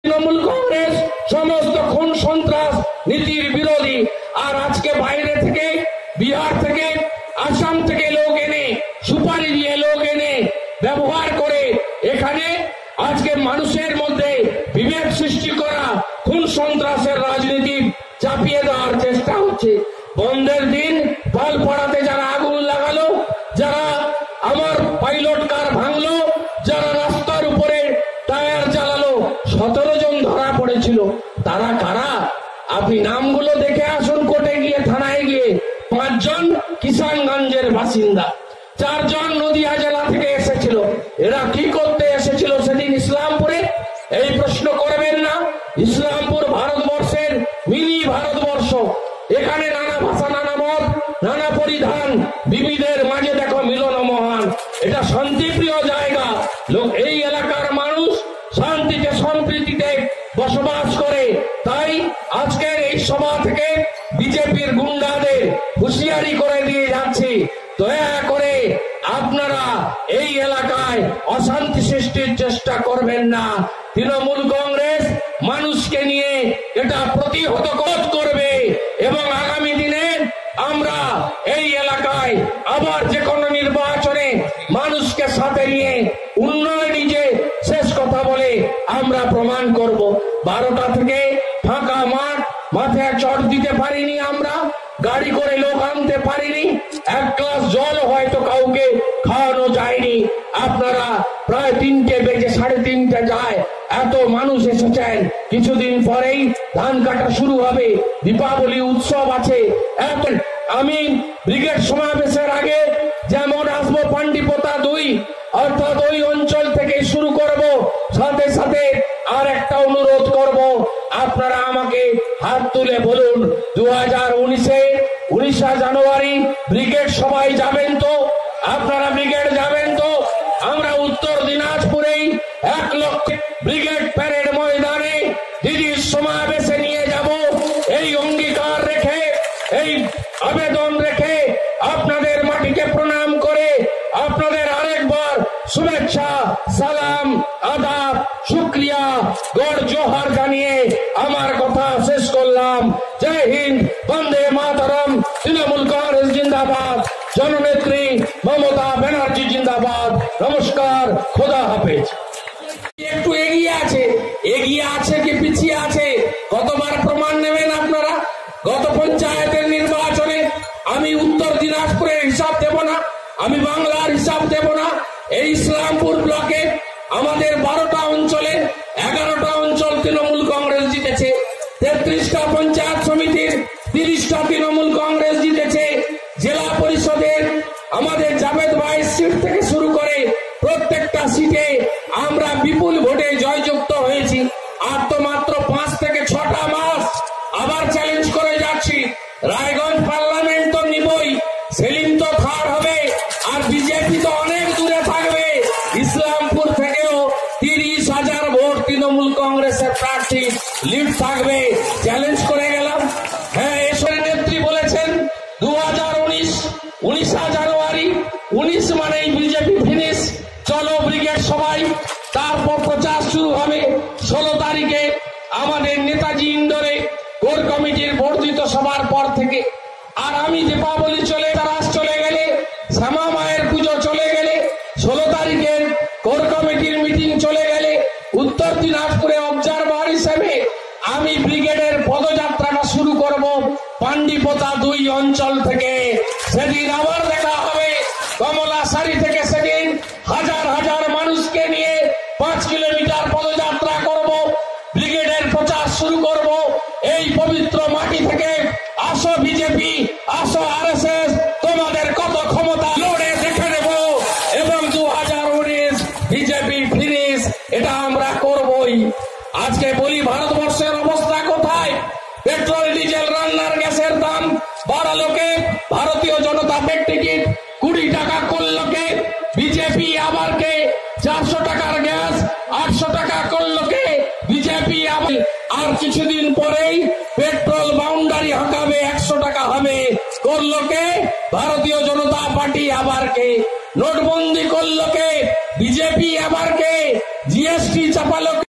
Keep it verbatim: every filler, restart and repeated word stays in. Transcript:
তৃণমূল কংগ্রেস সমস্ত খুন সন্ত্রাস নীতির বিরোধী। আর আজকে বাইরে থেকে, বিহার থেকে, আসাম থেকে লোক এনে, সুপারি দিয়ে লোক এনে ব্যবহার করে এখানে আজকে মানুষের মধ্যে বিভেদ সৃষ্টি করা, খুন সন্ত্রাসের রাজনীতি চাপিয়ে দেওয়ার চেষ্টা হচ্ছে। বন্ধের দিন পালপাড়াতে যারা আগুন লাগালো, যারা আমার পাইলট কার ভাঙলো, যারা রাস্তার উপরে টায়ার জ্বালালো, সতেরো জন ধরা পড়েছিল। তারা কারা? আপনি নামগুলো দেখে আসুন কোর্টে গিয়ে, থানায় গিয়ে। পাঁচজন কিষানগঞ্জের বাসিন্দা, চারজন নদিয়া জেলা থেকে এসেছিল। এরা কি করতে এসেছিল সেদিন ইসলামপুরে? এই প্রশ্ন করবেন না। ইসলামপুর ভারতবর্ষের মিনি ভারতবর্ষ। এখানে নানা ভাষা, নানা মত, নানা পরিধান, বিবিধের মাঝে দেখো মিলন মহান। এটা শান্তিপ্রিয় জায়গা। লোক এই এলাকার মানুষ শান্তিতে সম্প্রীতিতে বসবাস করে। তাই আজকের এই সভা থেকে বিজেপির গুন্ডাদের হুঁশিয়ারি করে দিয়ে যাচ্ছি, দয়া করে আপনারা এই এলাকায় অশান্তি সৃষ্টির চেষ্টা করবেন না। তৃণমূল কংগ্রেস মানুষকে নিয়ে এটা প্রতিহত করবে এবং আগামী দিনে আমরা এই এলাকায় আবার যে কোনো নির্বাচনে মানুষকে সাথে নিয়ে উন্নয়নই যে শেষ কথা বলে আমরা প্রমাণ করব। বারোটা থেকে ফাঁকা মাঠ, মাথায় চট দিতে পারিনি, আমরা গাড়ি করে লোক আনতে পারিনি, এক গ্লাস জল হয়তো কাউকে খাওয়ানো যায়নি। আপনারা প্রায় তিনটে বেজে সাড়ে তিনটে যায় এত মানুষ এসেছেন। কিছুদিন পরেই ধান কাটা শুরু হবে, দীপাবলি উৎসব আছে। আমি ব্রিগেড সমাবেশের আগে যেমন আসবো পান্ডিপোতা দুই, অর্থাৎ ওই অঞ্চল থেকে শুরু করব। সাথে সাথে আর একটা অনুরোধ করব, আপনারা আমাকে হাত তুলে বলুন, দু হাজার উনিশে উনিশা জানুয়ারি ব্রিগেড সবাই যাবেন তো? আপনারা ব্রিগেড যাবেন তো? আমরা উত্তর দিনাজপুরেই এক লক্ষ ব্রিগেড প্যারেড ময়দানে দিদির সমাবেশে নিয়ে যাব। এই অঙ্গীকার রেখে, এই আবেদন রেখে, আপনাদের মাটিকে প্রণাম করে আপনাদের আরেকবার শুভেচ্ছা, সালাম, আদাব, শুক্রিয়া, গড় জোহার জানিয়ে আমার কথা শেষ করলাম। জয় হিন্দ, বন্দে মাতরম, তৃণমূল কংগ্রেস জিন্দাবাদ, জননেত্রী মমতা ব্যানার্জি জিন্দাবাদ। নমস্কার, খোদা হাফেজ। একটু এগিয়ে আছে, এগিয়ে আছে কি পিছিয়ে আছে কতবার প্রমাণ নেবেন আপনারা? গত পঞ্চায়েতের নির্বাচনে আমি উত্তর দিনাজপুরের হিসাব দেব না, আমি বাংলার হিসাব দেব না। এই ইসলামপুর ব্লকে আমাদের বারোটা অঞ্চলে এগারোটা অঞ্চল তৃণমূল কংগ্রেস জিতেছে। তেত্রিশটা পঞ্চায়েত সমিতির তিরিশটা তৃণমূল কংগ্রেস জিতেছে। জেলা পরিষদের আমাদের জাভেদ ভাই সিট থেকে শুরু করে প্রত্যেকটা সিটে আমরা বিপুল ভোটে জয়যুক্ত হয়েছি। আর তো মাত্র পাঁচ থেকে ছটা মাস আবার চ্যালেঞ্জ করে যাচ্ছি। রায়গঞ্জ পার্লামেন্ট তো নিবই, সেলিম তো থার্ড হবে, আর বিজেপি তো অনেক দূরে থাকবে। ইসলামপুর থেকেও তিরিশ হাজার ভোট তৃণমূল কংগ্রেসের প্রার্থী লিড থাকবে। চ্যালেঞ্জ করে গেলাম। হ্যাঁ, এসরের নেত্রী বলেছেন দু হাজার উনিশ উনিশা জানুয়ারি, উনিশ মানেই বিজেপি ফিনিশ। চলো ব্রিগেড সবাই। তারপর প্রচার শুরু হবে ষোলো তারিখে আমাদের নেতাজি ইন্ডোরে কোর কমিটির বর্ধিত সভার পর থেকে। আর আমি দীপাবলি চলে, তারাস চলে গেলে, শ্যামা মায়ের পুজো চলে গেলে, ষোলো তারিখের কোর কমিটির মিটিং চলে গেলে, উত্তর দিনাজপুরে অবজারভার হিসেবে আমি ব্রিগেডের পদযাত্রাটা শুরু করব পান্ডিপোতা দুই অঞ্চল থেকে। সেদিন আবার দেখা হবে কমলাসারি থেকে। সেদিন হাজার হাজার মানুষকে নিয়ে পাঁচ কিলোমিটার পদযাত্রা করব, ব্রিগেডের প্রচার শুরু করব এই পবিত্র মাটি থেকে। আসো বিজেপি, আসো আরএসএস, তোমাদের কত ক্ষমতা লড়ে দেখে নেব এবং দু হাজার উনিশ বিজেপি ফিনিশ, এটা আমরা করবই। আজকে বলি ভারতবর্ষের অবস্থা কোথায়? পেট্রোল ডিজেল রান্নার গ্যাসের দাম বাড়ালো কে? ভারতীয় জনতা পার্টি টিকিট কুড়ি টাকা করলো কে? বিজেপি আবার কে? চারশো টাকার গ্যাস আটশো টাকা করলো কে? বিজেপি আবার। আর কিছুদিন পরেই পেট্রোল বাউন্ডারি হাঁকাবে, একশো টাকা হবে, করলো কে? ভারতীয় জনতা পার্টি আবার কে? নোটবন্দি করলো কে? বিজেপি আবার কে? জিএসটি চাপালো